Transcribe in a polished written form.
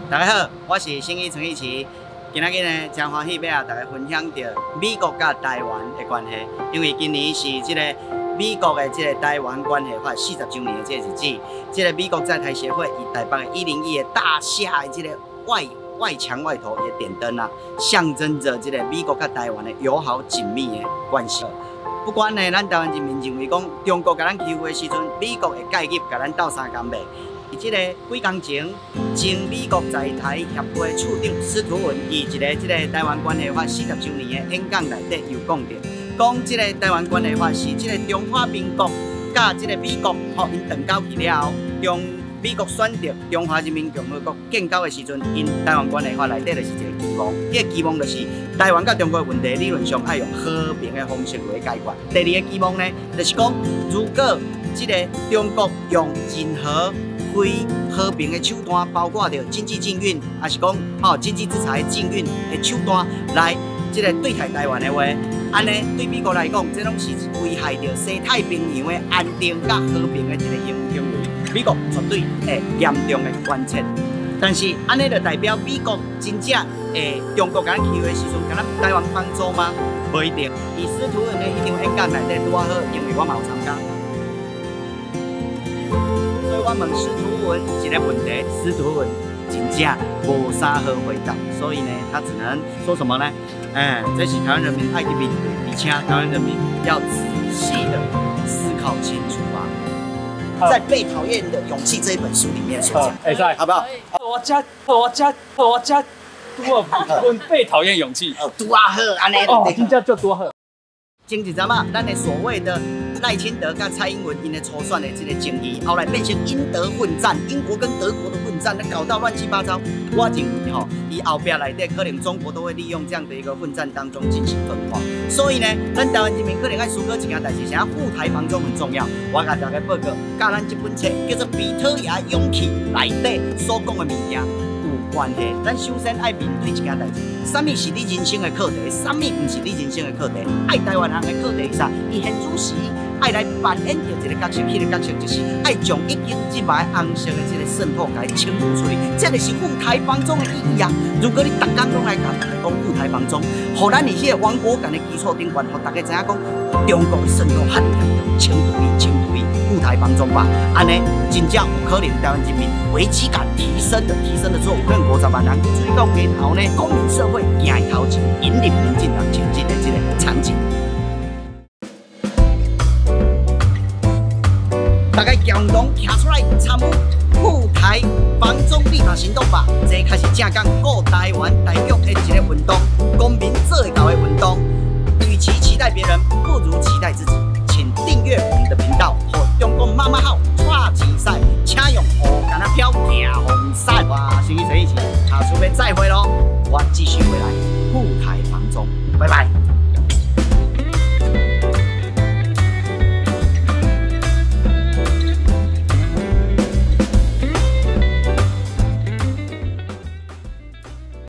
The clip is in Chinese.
大家好，我是新义陈义奇。今仔日呢，真欢喜要大家分享到美国甲台湾的关系，因为今年是这个美国的这个台湾关系法40周年的这个日子。这个美国在台协会以台北的101的大厦的这个外墙外头也点灯啊，象征着这个美国甲台湾的友好紧密的关系。不管呢，咱台湾人民认为讲中国甲咱欺负的时阵，美国会介入甲咱斗相共卖。即个几工前，前美国在台协会处长司徒文以一个台湾关系法40周年的演讲内底又讲到，讲即个台湾关系法是即个中华民国甲即个美国因断交去了后，美国选择中华人民共和国建交的时阵，因台湾关系法内底就是一个期望，这个期望就是台湾甲中国的问题理论上要用和平的方式来解决。第二个期望呢，就是讲如果即个中国用任何非和平的手段，包括着经济禁运，还是讲经济制裁禁运的手段来这个对待台湾的话，安尼对美国来讲，这拢是危害着西太平洋的安定甲和平的一个行为，美国绝对会严重的关切。但是安尼就代表美国真正会中国甲咱欺负的时阵，甲咱台湾帮助吗？不一定。以司徒文的迄场演讲内底拄好，因为我嘛有参加。我问司徒文一个问题，司徒文真正无啥好回答，所以呢，他只能说什么呢？这是台湾人民爱去面对，而且台湾人民要仔细的思考清楚吧。在《被讨厌的勇气》这一本书里面所讲，好不好？ 我家多被讨厌勇气， 多好，安尼真正就多好。 前一阵啊，咱的所谓的赖清德跟蔡英文因的初选的这个争议，后来变成英德混战，英国跟德国的混战，搞到乱七八糟。我认为以后边内底可能中国都会利用这样的一个混战当中进行分化。所以呢，咱台湾人民可能要思考一件代志，啥护台防中很重要。我甲大家报告，甲咱这本册叫做《比特牙勇气》内底所讲的物件。关系，咱首先爱面对一件代志，什么是你人生的课题，什么不是你人生的课题。爱台湾人的课题是啥？伊现主时爱来扮演着一个角色，迄个角色就是爱将一经即摆红色的这个渗透给清除出去，这就是护台防中的意义啊！如果你逐工拢来讲护台防中，互咱伫迄个亡国感的基础顶端，互大家知影讲，中国的渗透很严重，清除伊，护台防中吧。安尼真正有可能台湾人民危机感提升了之后，可能50万人追到街头呢，公民社会行在头前，引领民进党前进的这个场景。大家共同站出来参与护台防中立法行动吧！这开始正讲顾台湾台局的一个运动，公民做会到的运动。与其期待别人，不如期待自己。请订阅我们的频道，和中共妈妈号串起赛，请用乌干那飘行红赛哇！新一陈一起。